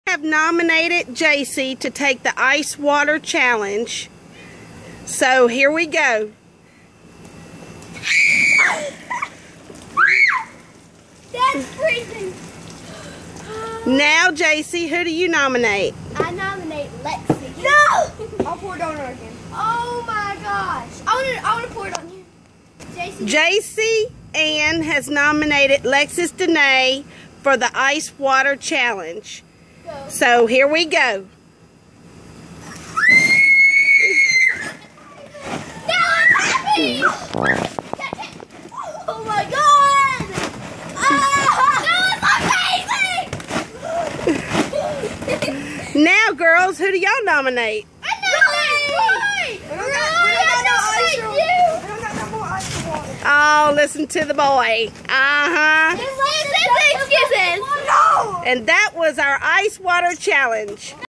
Have nominated JC to take the ice water challenge. So here we go. That's freezing. Now, JC, who do you nominate? I nominate Lexi. No! I'll pour it on her again. Oh my gosh. I want to pour it on you. JC Ann has nominated Lexis Danae for the ice water challenge. Go. So here we go. Now I'm happy! Oh my god! That was amazing! Now, girls, who do y'all nominate? I nominate! We don't got no more ice and water. Oh, listen to the boy. Excuses! No! And that was our ice water challenge.